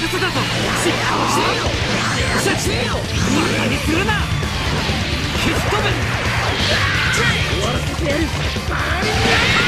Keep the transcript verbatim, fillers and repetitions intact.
せだぞ。しっかりしろよ。バカにするな。消し飛べ。終わらせてやる。